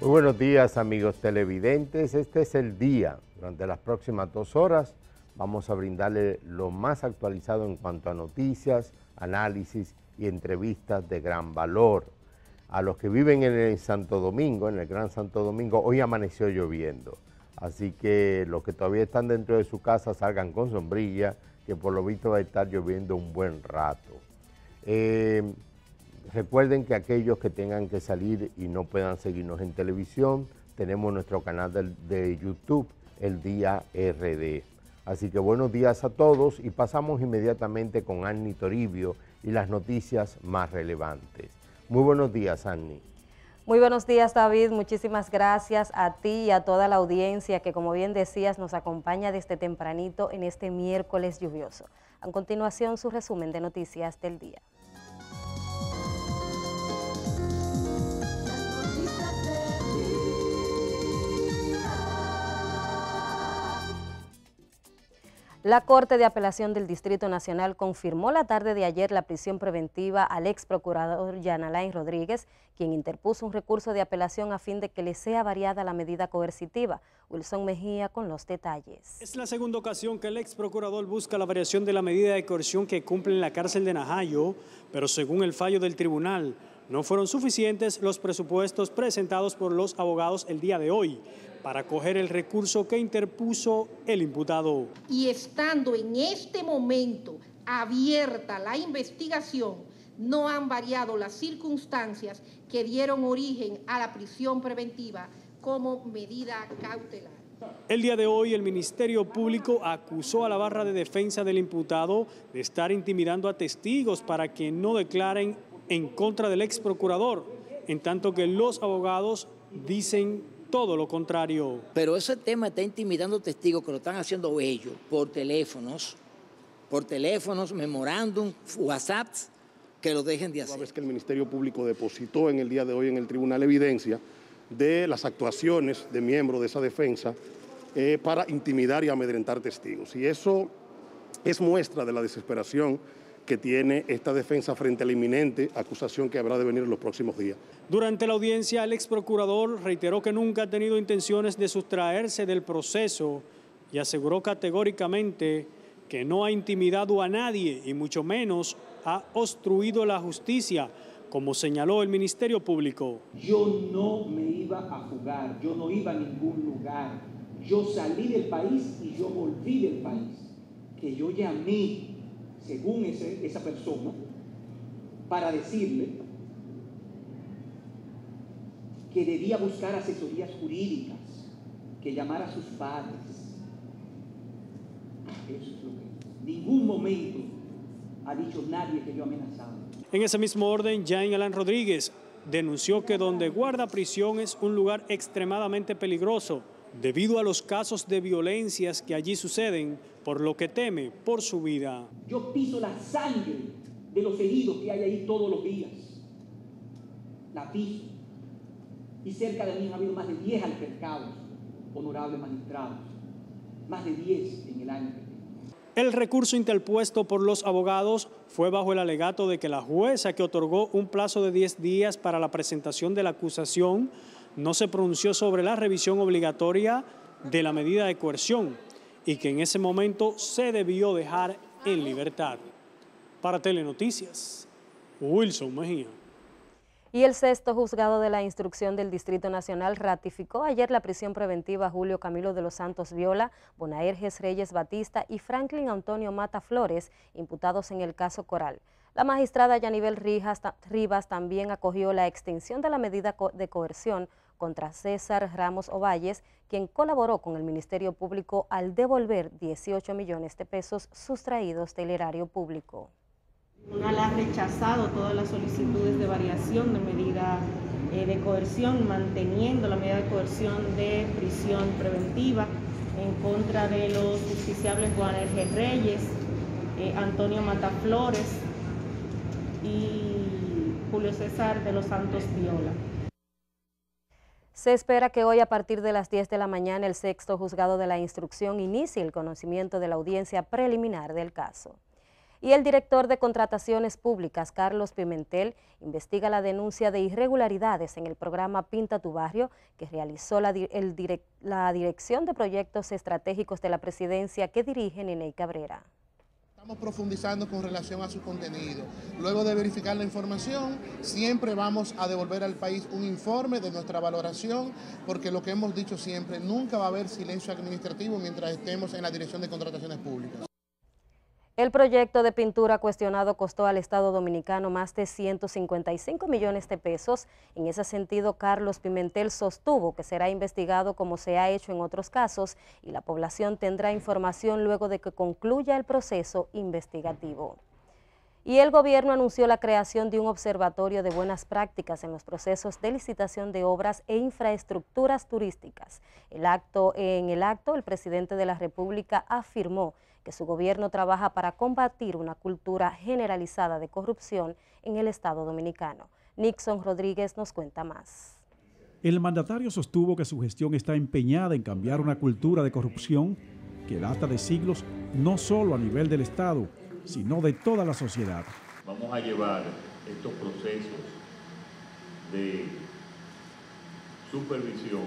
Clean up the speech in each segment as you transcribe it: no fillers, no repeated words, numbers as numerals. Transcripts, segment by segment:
Muy buenos días, amigos televidentes. Este es el día. Durante las próximas 2 horas vamos a brindarle lo más actualizado en cuanto a noticias, análisis y entrevistas de gran valor. A los que viven en el Santo Domingo, en el Gran Santo Domingo, hoy amaneció lloviendo. Así que los que todavía están dentro de su casa salgan con sombrilla, que por lo visto va a estar lloviendo un buen rato. Recuerden que aquellos que tengan que salir y no puedan seguirnos en televisión, tenemos nuestro canal de YouTube, El Día RD. Así que buenos días a todos y pasamos inmediatamente con Annie Toribio y las noticias más relevantes. Muy buenos días, Annie. Muy buenos días, David. Muchísimas gracias a ti y a toda la audiencia que, como bien decías, nos acompaña desde tempranito en este miércoles lluvioso. A continuación, su resumen de noticias del día. La Corte de Apelación del Distrito Nacional confirmó la tarde de ayer la prisión preventiva al ex procurador Jean Alain Rodríguez, quien interpuso un recurso de apelación a fin de que le sea variada la medida coercitiva. Wilson Mejía con los detalles. Es la segunda ocasión que el ex procurador busca la variación de la medida de coerción que cumple en la cárcel de Najayo, pero según el fallo del tribunal, no fueron suficientes los presupuestos presentados por los abogados el día de hoy para acoger el recurso que interpuso el imputado. Y estando en este momento abierta la investigación, no han variado las circunstancias que dieron origen a la prisión preventiva como medida cautelar. El día de hoy el Ministerio Público acusó a la barra de defensa del imputado de estar intimidando a testigos para que no declaren en contra del ex procurador, en tanto que los abogados dicen todo lo contrario. Pero ese tema está intimidando testigos que lo están haciendo ellos por teléfonos, memorándum, WhatsApps, que lo dejen de hacer. Una vez que el Ministerio Público depositó en el día de hoy en el tribunal evidencia de las actuaciones de miembros de esa defensa para intimidar y amedrentar testigos. Y eso es muestra de la desesperación que tiene esta defensa frente a la inminente acusación que habrá de venir en los próximos días. Durante la audiencia, el ex procurador reiteró que nunca ha tenido intenciones de sustraerse del proceso y aseguró categóricamente que no ha intimidado a nadie y mucho menos ha obstruido la justicia, como señaló el Ministerio Público. Yo no me iba a fugar, yo no iba a ningún lugar. Yo salí del país y yo volví del país. Que yo llamé, según esa persona, para decirle que debía buscar asesorías jurídicas, que llamara a sus padres. Eso es lo que... Ningún momento ha dicho nadie que yo amenazaba. En ese mismo orden, Jean Alain Rodríguez denunció que donde guarda prisión es un lugar extremadamente peligroso debido a los casos de violencias que allí suceden, por lo que teme por su vida. Yo piso la sangre de los heridos que hay ahí todos los días. La piso. Y cerca de mí ha habido más de 10 altercados, honorables magistrados. Más de 10 en el año. El recurso interpuesto por los abogados fue bajo el alegato de que la jueza que otorgó un plazo de 10 días para la presentación de la acusación no se pronunció sobre la revisión obligatoria de la medida de coerción y que en ese momento se debió dejar en libertad. Para Telenoticias, Wilson Mejía. Y el sexto juzgado de la instrucción del Distrito Nacional ratificó ayer la prisión preventiva a Julio Camilo de los Santos Viola, Bonaerges Reyes Batista y Franklin Antonio Mata Flores, imputados en el caso Coral. La magistrada Yanibel Rivas también acogió la extensión de la medida de coerción contra César Ramos Ovalles, quien colaboró con el Ministerio Público al devolver 18 millones de pesos sustraídos del erario público. El tribunal ha rechazado todas las solicitudes de variación de medida de coerción, manteniendo la medida de coerción de prisión preventiva en contra de los justiciables Bonaerges Reyes, Antonio Mata Flores y Julio César de los Santos Viola. Se espera que hoy a partir de las 10 de la mañana el sexto juzgado de la instrucción inicie el conocimiento de la audiencia preliminar del caso. Y el director de Contrataciones Públicas, Carlos Pimentel, investiga la denuncia de irregularidades en el programa Pinta tu Barrio que realizó la Dirección de Proyectos Estratégicos de la Presidencia que dirige Niney Cabrera. Estamos profundizando con relación a su contenido. Luego de verificar la información, siempre vamos a devolver al país un informe de nuestra valoración, porque lo que hemos dicho siempre, nunca va a haber silencio administrativo mientras estemos en la Dirección de Contrataciones Públicas. El proyecto de pintura cuestionado costó al Estado Dominicano más de 155 millones de pesos. En ese sentido, Carlos Pimentel sostuvo que será investigado como se ha hecho en otros casos y la población tendrá información luego de que concluya el proceso investigativo. Y el gobierno anunció la creación de un observatorio de buenas prácticas en los procesos de licitación de obras e infraestructuras turísticas. En el acto, el presidente de la República afirmó que su gobierno trabaja para combatir una cultura generalizada de corrupción en el Estado Dominicano. Nixon Rodríguez nos cuenta más. El mandatario sostuvo que su gestión está empeñada en cambiar una cultura de corrupción que data de siglos no solo a nivel del Estado, sino de toda la sociedad. Vamos a llevar estos procesos de supervisión,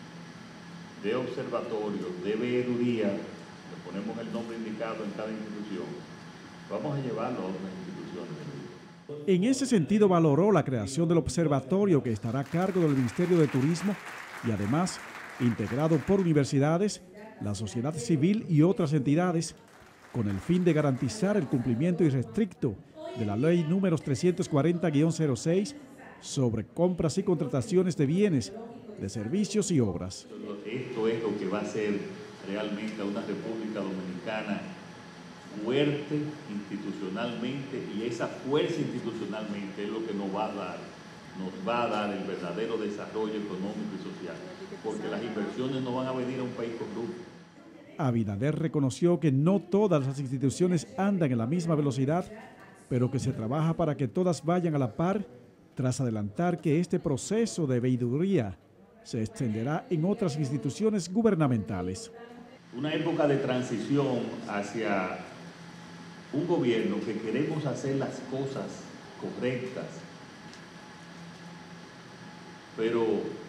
de observatorio, de veeduría, le ponemos el nombre indicado en cada institución, vamos a llevarlo a otras instituciones. En ese sentido valoró la creación del observatorio que estará a cargo del Ministerio de Turismo y además integrado por universidades, la sociedad civil y otras entidades, con el fin de garantizar el cumplimiento irrestricto de la Ley número 340-06 sobre compras y contrataciones de bienes, de servicios y obras. Esto es lo que va a hacer realmente a una República Dominicana fuerte institucionalmente, y esa fuerza institucionalmente es lo que nos va a dar el verdadero desarrollo económico y social, porque las inversiones no van a venir a un país corrupto. Abinader reconoció que no todas las instituciones andan en la misma velocidad, pero que se trabaja para que todas vayan a la par, tras adelantar que este proceso de veeduría se extenderá en otras instituciones gubernamentales. Una época de transición hacia un gobierno que queremos hacer las cosas correctas, pero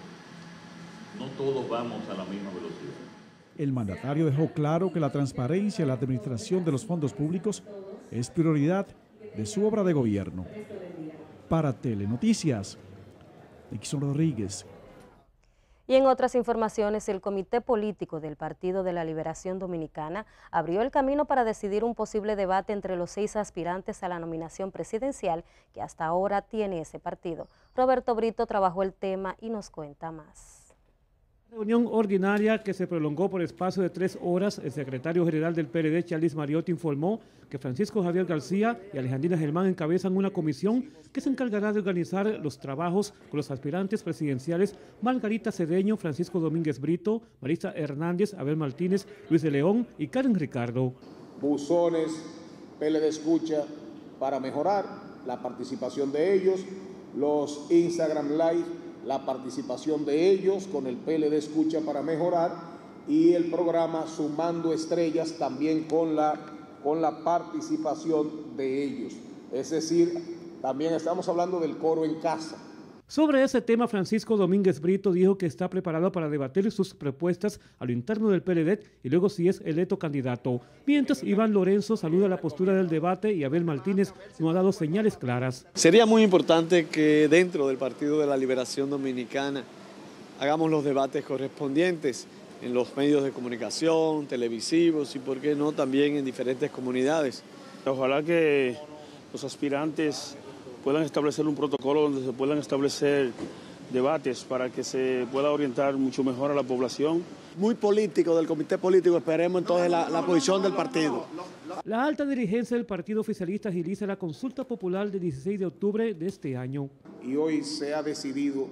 no todos vamos a la misma velocidad. El mandatario dejó claro que la transparencia en la administración de los fondos públicos es prioridad de su obra de gobierno. Para Telenoticias, Nixon Rodríguez. Y en otras informaciones, el Comité Político del Partido de la Liberación Dominicana abrió el camino para decidir un posible debate entre los 6 aspirantes a la nominación presidencial que hasta ahora tiene ese partido. Roberto Brito trabajó el tema y nos cuenta más. Reunión ordinaria que se prolongó por espacio de 3 horas, el secretario general del PLD, Charles Mariotti, informó que Francisco Javier García y Alejandrina Germán encabezan una comisión que se encargará de organizar los trabajos con los aspirantes presidenciales Margarita Cedeño, Francisco Domínguez Brito, Marisa Hernández, Abel Martínez, Luis de León y Karen Ricardo. Buzones, PLD Escucha, para mejorar la participación de ellos, los Instagram Live, la participación de ellos con el PLD Escucha para mejorar, y el programa Sumando Estrellas también con la participación de ellos. Es decir, también estamos hablando del coro en casa. Sobre ese tema, Francisco Domínguez Brito dijo que está preparado para debatir sus propuestas a lo interno del PLD y luego si es electo candidato. Mientras Iván Lorenzo saluda la postura del debate y Abel Martínez no ha dado señales claras. Sería muy importante que dentro del Partido de la Liberación Dominicana hagamos los debates correspondientes en los medios de comunicación, televisivos y, por qué no, también en diferentes comunidades. Ojalá que los aspirantes puedan establecer un protocolo donde se puedan establecer debates para que se pueda orientar mucho mejor a la población. Muy político del comité político, esperemos entonces la posición del partido. La alta dirigencia del partido oficialista agiliza la consulta popular del 16 de octubre de este año. Y hoy se ha decidido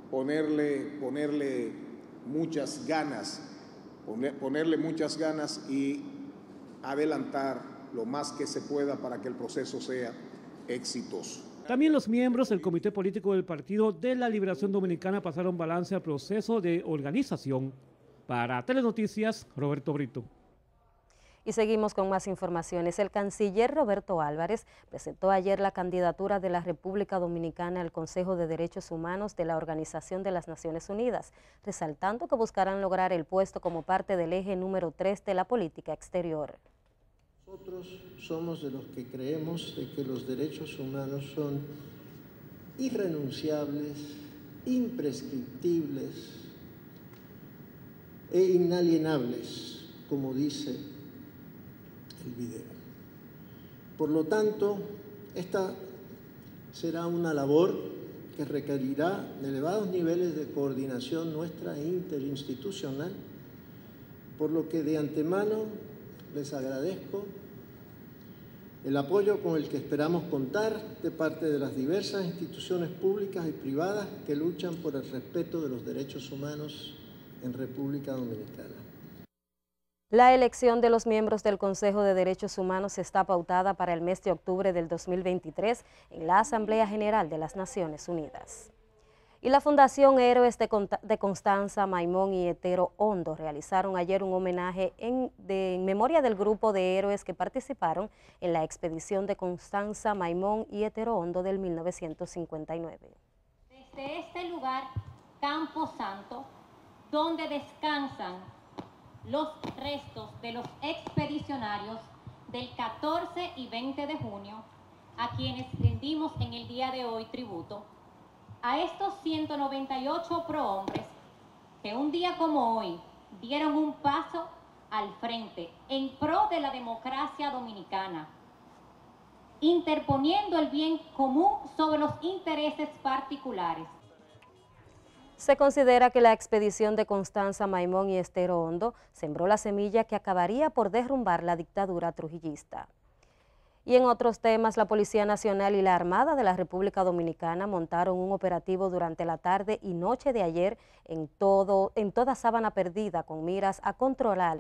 ponerle muchas ganas y adelantar lo más que se pueda para que el proceso sea exitoso. También los miembros del Comité Político del Partido de la Liberación Dominicana pasaron balance al proceso de organización. Para Telenoticias, Roberto Brito. Y seguimos con más informaciones. El canciller Roberto Álvarez presentó ayer la candidatura de la República Dominicana al Consejo de Derechos Humanos de la Organización de las Naciones Unidas, resaltando que buscarán lograr el puesto como parte del eje número 3 de la política exterior. Nosotros somos de los que creemos de que los derechos humanos son irrenunciables, imprescriptibles e inalienables, como dice el video. Por lo tanto, esta será una labor que requerirá de elevados niveles de coordinación nuestra e interinstitucional, por lo que de antemano les agradezco el apoyo con el que esperamos contar de parte de las diversas instituciones públicas y privadas que luchan por el respeto de los derechos humanos en República Dominicana. La elección de los miembros del Consejo de Derechos Humanos está pautada para el mes de octubre del 2023 en la Asamblea General de las Naciones Unidas. Y la Fundación Héroes de Constanza, Maimón y Hetero Hondo realizaron ayer un homenaje en memoria del grupo de héroes que participaron en la expedición de Constanza, Maimón y Hetero Hondo del 1959. Desde este lugar, Campo Santo, donde descansan los restos de los expedicionarios del 14 y 20 de junio, a quienes rendimos en el día de hoy tributo, a estos 198 prohombres que un día como hoy dieron un paso al frente en pro de la democracia dominicana, interponiendo el bien común sobre los intereses particulares. Se considera que la expedición de Constanza, Maimón y Hetero Hondo sembró la semilla que acabaría por derrumbar la dictadura trujillista. Y en otros temas, la Policía Nacional y la Armada de la República Dominicana montaron un operativo durante la tarde y noche de ayer en toda Sabana Perdida con miras a controlar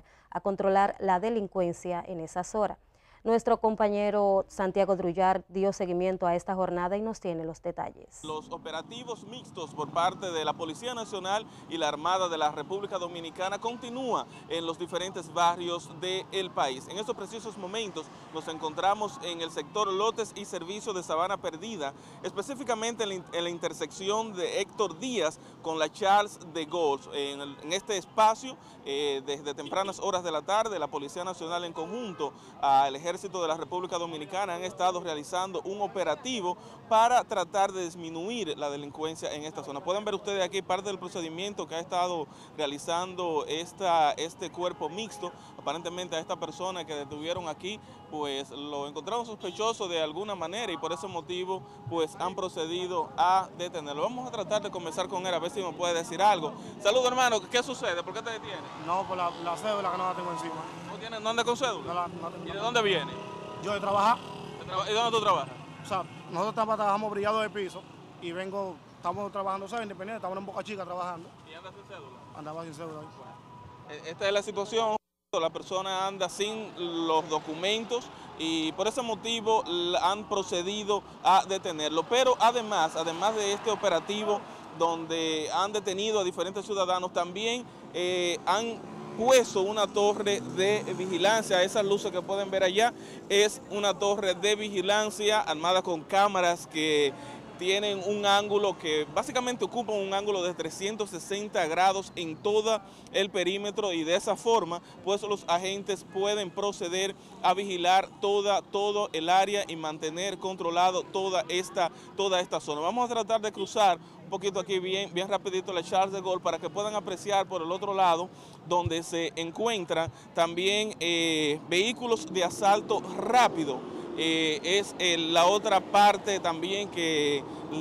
la delincuencia en esa zona. Nuestro compañero Santiago Drullar dio seguimiento a esta jornada y nos tiene los detalles. Los operativos mixtos por parte de la Policía Nacional y la Armada de la República Dominicana continúan en los diferentes barrios del país. En estos precisos momentos nos encontramos en el sector Lotes y Servicio de Sabana Perdida, específicamente en la intersección de Héctor Díaz con la Charles de Gaulle. En este espacio, desde tempranas horas de la tarde, la Policía Nacional en conjunto al Ejército de la República Dominicana han estado realizando un operativo para tratar de disminuir la delincuencia en esta zona. Pueden ver ustedes aquí parte del procedimiento que ha estado realizando este cuerpo mixto. Aparentemente a esta persona que detuvieron aquí, pues lo encontraron sospechoso de alguna manera y por ese motivo pues han procedido a detenerlo. Vamos a tratar de conversar con él a ver si me puede decir algo. Saludos, hermano, ¿qué sucede? ¿Por qué te detiene? No, por la cédula que no la tengo encima. ¿No anda con cédula? ¿Y de dónde viene? Yo de trabajar. ¿Y dónde tú trabajas? O sea, nosotros trabajamos brillado de piso y estamos trabajando, ¿sabes? Independiente, estamos en Boca Chica trabajando. ¿Y andas sin cédula? Andaba sin cédula. Esta es la situación, la persona anda sin los documentos y por ese motivo han procedido a detenerlo. Pero además de este operativo donde han detenido a diferentes ciudadanos, también han puesto una torre de vigilancia. Esas luces que pueden ver allá es una torre de vigilancia armada con cámaras que tienen un ángulo que básicamente ocupan un ángulo de 360 grados en todo el perímetro y de esa forma pues los agentes pueden proceder a vigilar todo el área y mantener controlado toda esta zona. Vamos a tratar de cruzar un poquito aquí bien rapidito la Charles de Gaulle para que puedan apreciar por el otro lado donde se encuentran también vehículos de asalto rápido. Es la otra parte también que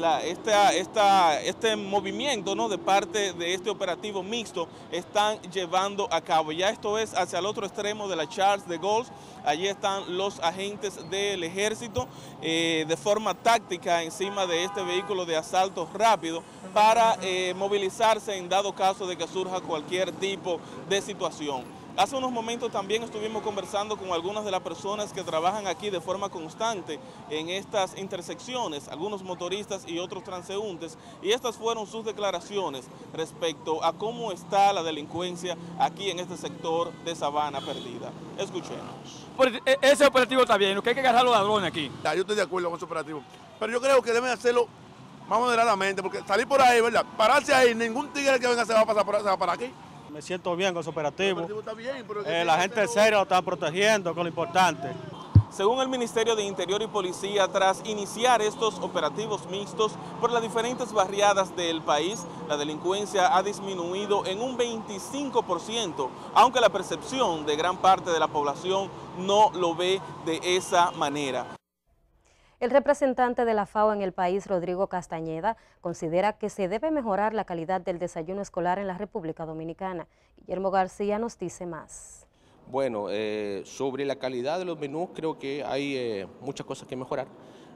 este movimiento, ¿no?, de parte de este operativo mixto están llevando a cabo. Ya esto es hacia el otro extremo de la Charles de Gaulle. Allí están los agentes del ejército de forma táctica encima de este vehículo de asalto rápido para movilizarse en dado caso de que surja cualquier tipo de situación. Hace unos momentos también estuvimos conversando con algunas de las personas que trabajan aquí de forma constante en estas intersecciones, algunos motoristas y otros transeúntes, y estas fueron sus declaraciones respecto a cómo está la delincuencia aquí en este sector de Sabana Perdida. Escuchemos. Ese operativo está bien, lo que hay que agarrar a los ladrones aquí. Yo estoy de acuerdo con ese operativo, pero yo creo que deben hacerlo más moderadamente, porque salir por ahí, ¿verdad? Pararse ahí, ningún tigre que venga se va a pasar se va para aquí. Me siento bien con ese operativo. El operativo está bien, pero la gente seria lo está protegiendo, con lo importante. Según el Ministerio de Interior y Policía, tras iniciar estos operativos mixtos por las diferentes barriadas del país, la delincuencia ha disminuido en un 25%, aunque la percepción de gran parte de la población no lo ve de esa manera. El representante de la FAO en el país, Rodrigo Castañeda, considera que se debe mejorar la calidad del desayuno escolar en la República Dominicana. Guillermo García nos dice más. Bueno, sobre la calidad de los menús creo que hay muchas cosas que mejorar.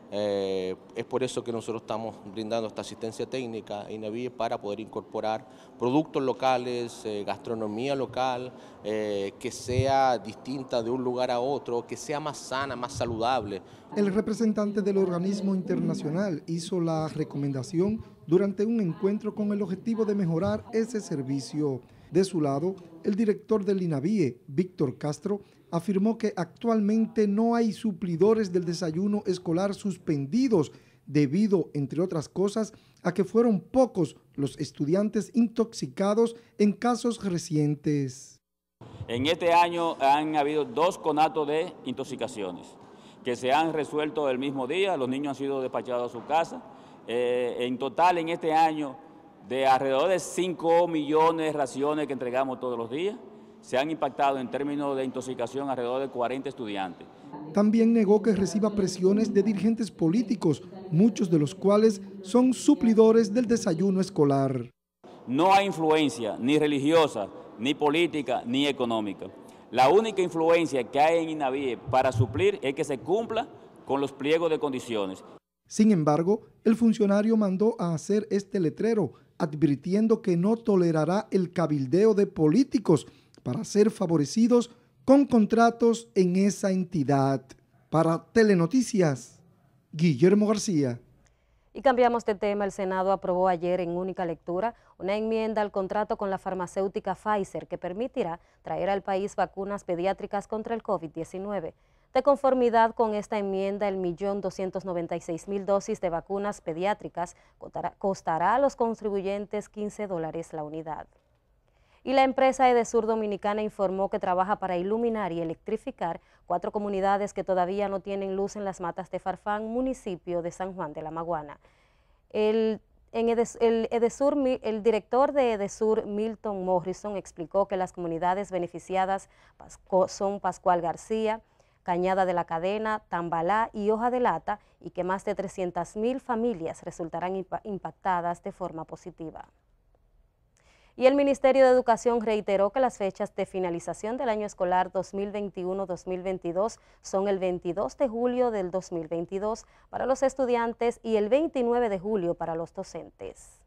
Es por eso que nosotros estamos brindando esta asistencia técnica INAVIE para poder incorporar productos locales, gastronomía local, que sea distinta de un lugar a otro, que sea más sana, más saludable. El representante del organismo internacional hizo la recomendación durante un encuentro con el objetivo de mejorar ese servicio. De su lado, el director del INAVIE, Víctor Castro, afirmó que actualmente no hay suplidores del desayuno escolar suspendidos debido, entre otras cosas, a que fueron pocos los estudiantes intoxicados en casos recientes. En este año han habido 2 conatos de intoxicaciones que se han resuelto el mismo día, los niños han sido despachados a su casa. En total, en este año, de alrededor de 5 millones de raciones que entregamos todos los días, se han impactado en términos de intoxicación alrededor de 40 estudiantes. También negó que reciba presiones de dirigentes políticos, muchos de los cuales son suplidores del desayuno escolar. No hay influencia ni religiosa, ni política, ni económica. La única influencia que hay en INAVIE para suplir es que se cumpla con los pliegos de condiciones. Sin embargo, el funcionario mandó a hacer este letrero, advirtiendo que no tolerará el cabildeo de políticos para ser favorecidos con contratos en esa entidad. Para Telenoticias, Guillermo García. Y cambiamos de tema. El Senado aprobó ayer en única lectura una enmienda al contrato con la farmacéutica Pfizer que permitirá traer al país vacunas pediátricas contra el COVID-19. De conformidad con esta enmienda, el 1.296.000 dosis de vacunas pediátricas costará a los contribuyentes $15 la unidad. Y la empresa Edesur Dominicana informó que trabaja para iluminar y electrificar 4 comunidades que todavía no tienen luz en las Matas de Farfán, municipio de San Juan de la Maguana. El director de Edesur, Milton Morrison, explicó que las comunidades beneficiadas son Pascual García, Cañada de la Cadena, Tambalá y Hoja de Lata, y que más de 300.000 familias resultarán impactadas de forma positiva. Y el Ministerio de Educación reiteró que las fechas de finalización del año escolar 2021-2022 son el 22 de julio del 2022 para los estudiantes y el 29 de julio para los docentes.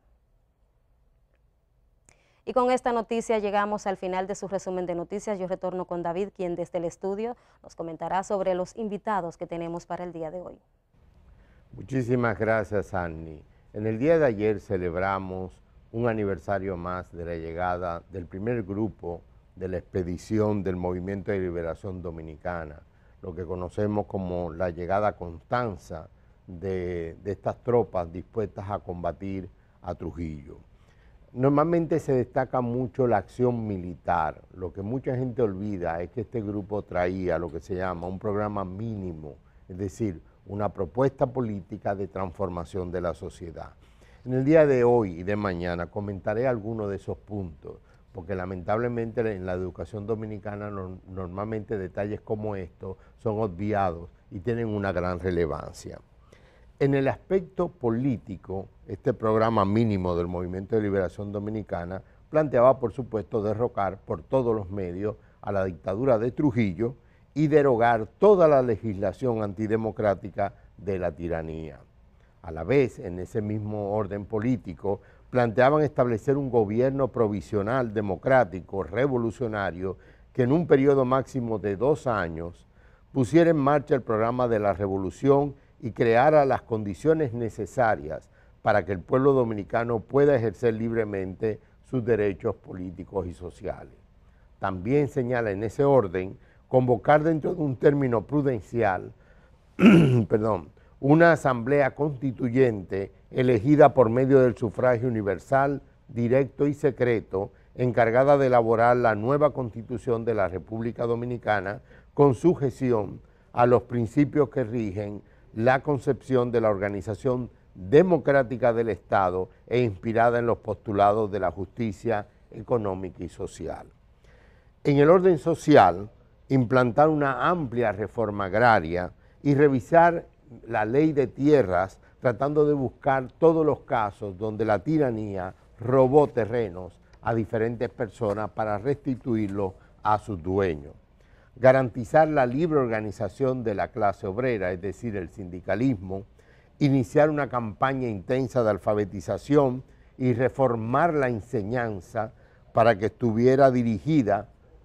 Y con esta noticia llegamos al final de su resumen de noticias. Yo retorno con David, quien desde el estudio nos comentará sobre los invitados que tenemos para el día de hoy. Muchísimas gracias, Annie. En el día de ayer celebramos un aniversario más de la llegada del primer grupo de la expedición del Movimiento de Liberación Dominicana, lo que conocemos como la llegada Constanza de estas tropas dispuestas a combatir a Trujillo. Normalmente se destaca mucho la acción militar. Lo que mucha gente olvida es que este grupo traía lo que se llama un programa mínimo, es decir, una propuesta política de transformación de la sociedad. En el día de hoy y de mañana comentaré algunos de esos puntos, porque lamentablemente en la educación dominicana normalmente detalles como estos son obviados y tienen una gran relevancia. En el aspecto político, este programa mínimo del Movimiento de Liberación Dominicana planteaba, por supuesto, derrocar por todos los medios a la dictadura de Trujillo y derogar toda la legislación antidemocrática de la tiranía. A la vez, en ese mismo orden político, planteaban establecer un gobierno provisional democrático, revolucionario, que en un periodo máximo de 2 años pusiera en marcha el programa de la revolución y creara las condiciones necesarias para que el pueblo dominicano pueda ejercer libremente sus derechos políticos y sociales. También señala en ese orden convocar dentro de un término prudencial una asamblea constituyente elegida por medio del sufragio universal, directo y secreto, encargada de elaborar la nueva Constitución de la República Dominicana con sujeción a los principios que rigen la concepción de la organización democrática del Estado e inspirada en los postulados de la justicia económica y social. En el orden social, implantar una amplia reforma agraria y revisar la ley de tierras, tratando de buscar todos los casos donde la tiranía robó terrenos a diferentes personas para restituirlos a sus dueños. Garantizar la libre organización de la clase obrera, es decir, el sindicalismo, iniciar una campaña intensa de alfabetización y reformar la enseñanza para que estuviera dirigida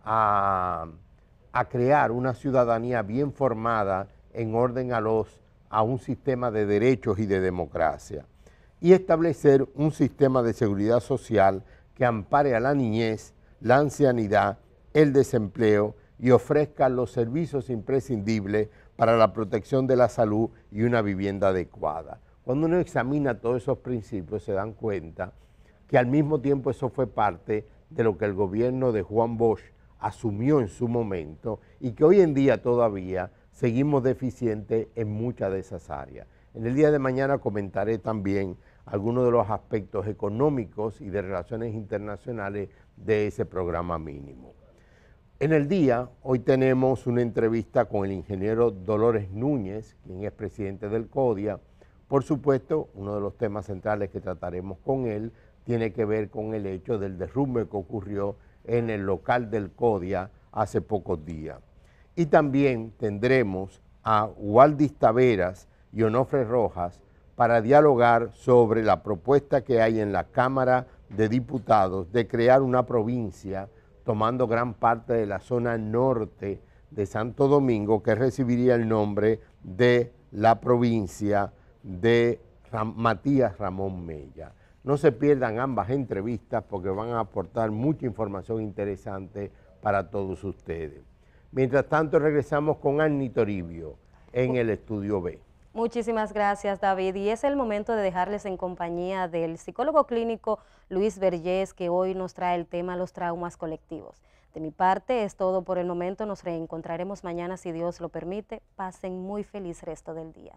a crear una ciudadanía bien formada en orden a un sistema de derechos y de democracia, y establecer un sistema de seguridad social que ampare a la niñez, la ancianidad, el desempleo y ofrezca los servicios imprescindibles para la protección de la salud y una vivienda adecuada. Cuando uno examina todos esos principios se dan cuenta que al mismo tiempo eso fue parte de lo que el gobierno de Juan Bosch asumió en su momento y que hoy en día todavía seguimos deficientes en muchas de esas áreas. En el día de mañana comentaré también algunos de los aspectos económicos y de relaciones internacionales de ese programa mínimo. En el día, hoy tenemos una entrevista con el ingeniero Dolores Núñez, quien es presidente del CODIA. Por supuesto, uno de los temas centrales que trataremos con él tiene que ver con el hecho del derrumbe que ocurrió en el local del CODIA hace pocos días. Y también tendremos a Waldis Taveras y Onofre Rojas para dialogar sobre la propuesta que hay en la Cámara de Diputados de crear una provincia tomando gran parte de la zona norte de Santo Domingo, que recibiría el nombre de la provincia de Matías Ramón Mella. No se pierdan ambas entrevistas porque van a aportar mucha información interesante para todos ustedes. Mientras tanto, regresamos con Annie Toribio en el Estudio B. Muchísimas gracias, David. Y es el momento de dejarles en compañía del psicólogo clínico Luis Vergés, que hoy nos trae el tema los traumas colectivos. De mi parte es todo por el momento. Nos reencontraremos mañana si Dios lo permite. Pasen muy feliz resto del día.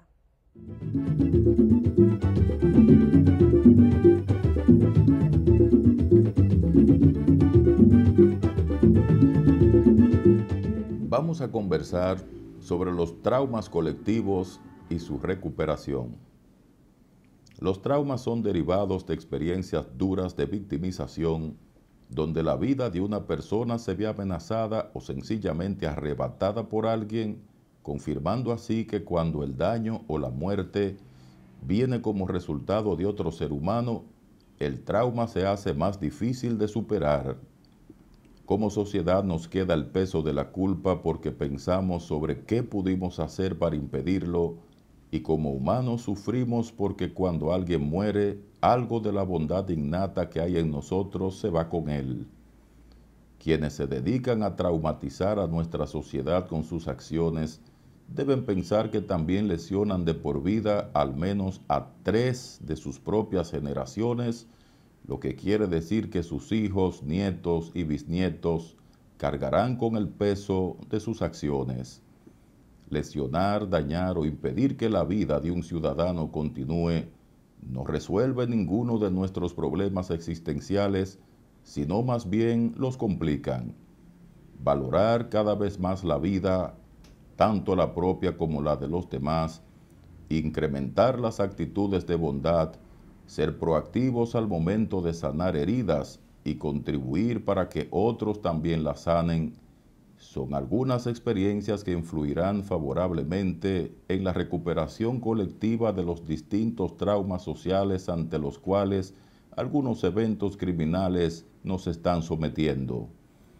Vamos a conversar sobre los traumas colectivos y su recuperación. Los traumas son derivados de experiencias duras de victimización, donde la vida de una persona se ve amenazada o sencillamente arrebatada por alguien, confirmando así que cuando el daño o la muerte viene como resultado de otro ser humano, el trauma se hace más difícil de superar. Como sociedad nos queda el peso de la culpa porque pensamos sobre qué pudimos hacer para impedirlo, y como humanos sufrimos porque cuando alguien muere, algo de la bondad innata que hay en nosotros se va con él. Quienes se dedican a traumatizar a nuestra sociedad con sus acciones deben pensar que también lesionan de por vida al menos a 3 de sus propias generaciones, lo que quiere decir que sus hijos, nietos y bisnietos cargarán con el peso de sus acciones. Lesionar, dañar o impedir que la vida de un ciudadano continúe no resuelve ninguno de nuestros problemas existenciales, sino más bien los complican. Valorar cada vez más la vida, tanto la propia como la de los demás, incrementar las actitudes de bondad, ser proactivos al momento de sanar heridas y contribuir para que otros también las sanen, son algunas experiencias que influirán favorablemente en la recuperación colectiva de los distintos traumas sociales ante los cuales algunos eventos criminales nos están sometiendo.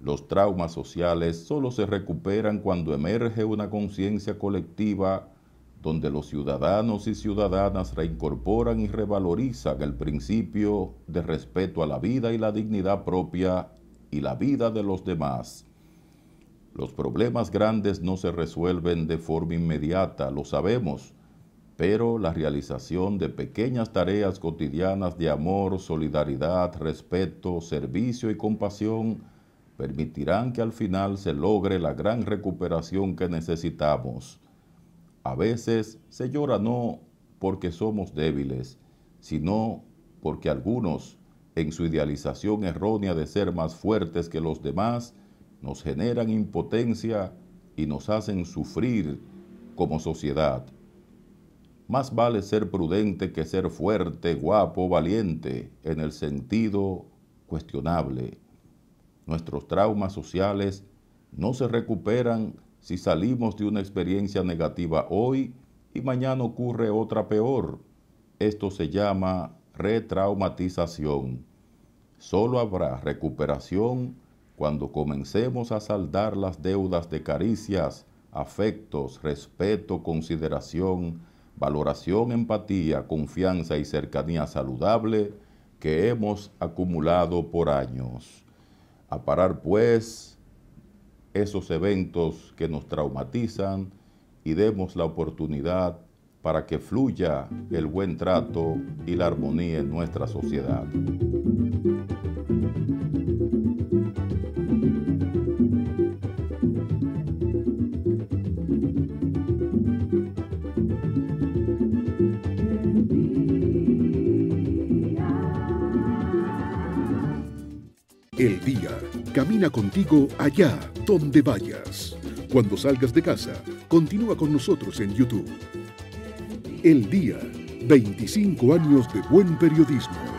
Los traumas sociales solo se recuperan cuando emerge una conciencia colectiva donde los ciudadanos y ciudadanas reincorporan y revalorizan el principio de respeto a la vida y la dignidad propia y la vida de los demás. Los problemas grandes no se resuelven de forma inmediata, lo sabemos, pero la realización de pequeñas tareas cotidianas de amor, solidaridad, respeto, servicio y compasión permitirán que al final se logre la gran recuperación que necesitamos. A veces se llora no porque somos débiles, sino porque algunos, en su idealización errónea de ser más fuertes que los demás, nos generan impotencia y nos hacen sufrir como sociedad. Más vale ser prudente que ser fuerte, guapo, valiente, en el sentido cuestionable. Nuestros traumas sociales no se recuperan si salimos de una experiencia negativa hoy y mañana ocurre otra peor. Esto se llama retraumatización. Solo habrá recuperación cuando comencemos a saldar las deudas de caricias, afectos, respeto, consideración, valoración, empatía, confianza y cercanía saludable que hemos acumulado por años. A parar pues esos eventos que nos traumatizan y demos la oportunidad para que fluya el buen trato y la armonía en nuestra sociedad. El día camina contigo allá donde vayas. Cuando salgas de casa, continúa con nosotros en YouTube. El día, 25 años de buen periodismo.